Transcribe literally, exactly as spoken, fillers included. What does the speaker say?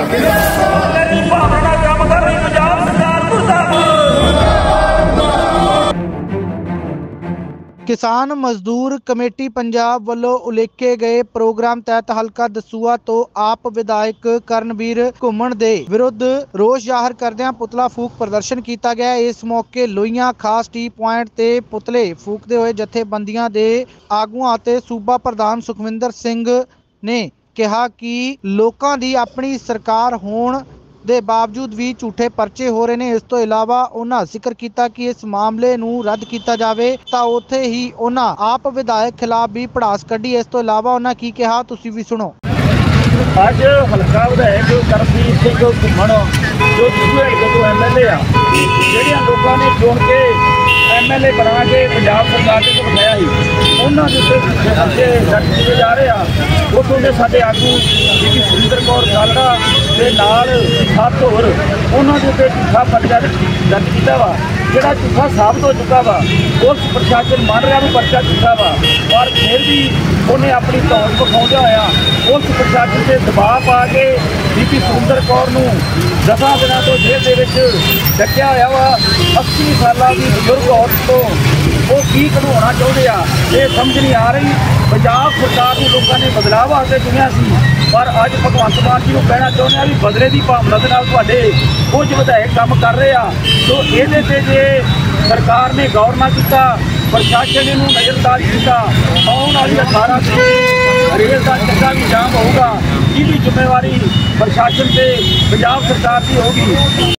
किसान मजदूर कमेटी पंजाब ਵੱਲੋਂ उलीके गए प्रोग्राम तहत हलका दसूआ तो आप विधायक करणवीर घुम्मण दे विरुद्ध रोष जाहिर करदਿਆਂ पुतला फूक प्रदर्शन किया गया। इस मौके लोईयां खास टी पॉइंट ते पुतले फूकते हुए जथेबंदियां दे आगूआं ते सूबा प्रधान सुखविंदर सिंह ने कहा कि लोकां दी अपनी सरकार होण ਦੇ ਬਾਵਜੂਦ ਵੀ ਝੂਠੇ ਪਰਚੇ ਹੋ ਰਹੇ ਨੇ। ਇਸ ਤੋਂ ਇਲਾਵਾ ਉਹਨਾਂ ਜ਼ਿਕਰ ਕੀਤਾ ਕਿ ਇਸ ਮਾਮਲੇ ਨੂੰ ਰੱਦ ਕੀਤਾ ਜਾਵੇ ਤਾਂ ਉੱਥੇ ਹੀ ਉਹਨਾਂ ਆਪ ਵਿਧਾਇਕ ਖਿਲਾਫ ਵੀ ਭੜਾਸ ਕੱਢੀ। ਇਸ ਤੋਂ ਇਲਾਵਾ ਉਹਨਾਂ ਕੀ ਕਿਹਾ ਤੁਸੀਂ ਵੀ ਸੁਣੋ। ਅੱਜ ਹਲਕਾ ਵਿਧਾਇਕ ਕਰਮਵੀਰ ਸਿੰਘ ਘੁੰਮਣ ਜੋ ਦਸੂਏ ਤੋਂ ਐਮ ਐਲ ਏ ਆ, ਜਿਹੜਿਆਂ ਲੋਕਾਂ ਨੇ ਚੁਣ ਕੇ ਐਮ ਐਲ ਏ ਬਣਾ ਕੇ ਪੰਜਾਬ ਸਰਕਾਰ ਦੇ ਵਿੱਚ ਬਿਠਾਇਆ ਸੀ, ਉਹਨਾਂ ਦੇ ਉੱਤੇ ਅੱਗੇ ਦਰਜ ਜਾ ਰਹੇ ਆ। ਉੱਥੋਂ ਦੇ ਸਾਡੇ ਆਗੂ ਬੀਬੀ ਸੁਰਿੰਦਰ ਕੌਰ ਖਾਲੜਾ ਦੇ ਨਾਲ ਸੱਤ ਹੋਰ ਉਹਨਾਂ ਦੇ ਉੱਤੇ ਝੂਠਾ ਪਰਚਾ ਦਰਜ ਕੀਤਾ ਵਾ, ਜਿਹੜਾ ਝੂਠਾ ਸਾਬਤ ਹੋ ਚੁੱਕਾ ਵਾ। ਪੁਲਿਸ ਪ੍ਰਸ਼ਾਸਨ ਮੰਨ ਰਿਹਾ ਵੀ ਪਰਚਾ ਝੂਠਾ ਵਾ, ਪਰ ਫਿਰ ਵੀ ਉਹਨੇ ਆਪਣੀ ਧੌਣ ਵਿਖਾਉਂਦਿਆਂ ਹੋਇਆ ਪੁਲਿਸ ਪ੍ਰਸ਼ਾਸਨ ਤੇ ਦਬਾਅ ਪਾ ਕੇ ਬੀਬੀ ਸੁਰਿੰਦਰ ਕੌਰ ਨੂੰ ਦਸਾਂ ਦਿਨਾਂ ਤੋਂ ਜੇਲ੍ਹ ਦੇ ਵਿੱਚ ਡੱਕਿਆ ਹੋਇਆ ਵਾ। ਅੱਸੀ ਸਾਲਾਂ ਦੀ ਬਜ਼ੁਰਗ ਔਰਤ ਤੋਂ ਉਹ ਕੀ ਕਢਵਾਉਣਾ ਚਾਹੁੰਦੇ ਆ, ਇਹ ਸਮਝ ਨਹੀਂ ਆ ਰਹੀ। ਪੰਜਾਬ ਸਰਕਾਰ ਨੂੰ ਲੋਕਾਂ ਨੇ ਬਦਲਾਅ ਵਾਸਤੇ ਚੁਣਿਆ ਸੀ, ਪਰ ਅੱਜ ਭਗਵੰਤ ਮਾਨ ਜੀ ਨੂੰ ਕਹਿਣਾ ਚਾਹੁੰਦੇ ਆ ਵੀ ਬਦਲੇ ਦੀ ਭਾਵਨਾ ਦੇ ਨਾਲ ਤੁਹਾਡੇ ਕੁਝ ਵਿਧਾਇਕ ਕੰਮ ਕਰ ਰਹੇ ਆ। ਸੋ ਇਹਦੇ ਤੇ ਜੇ ਸਰਕਾਰ ਨੇ ਗੌਰ ਨਾ ਕੀਤਾ, ਪ੍ਰਸ਼ਾਸਨ ਇਹਨੂੰ ਨਜ਼ਰਅੰਦਾਜ਼ ਕੀਤਾ, ਆਉਣ ਵਾਲੀ ਅਠਾਰਾਂ ਤਰੀਕ ਰੇਲ ਦਾ ਚੱਕਾ ਵੀ ਜਾਮ ਹੋਊਗਾ। ਇਹਦੀ ਜ਼ਿੰਮੇਵਾਰੀ ਪ੍ਰਸ਼ਾਸਨ ਤੇ ਪੰਜਾਬ ਸਰਕਾਰ ਦੀ ਹੋਊਗੀ।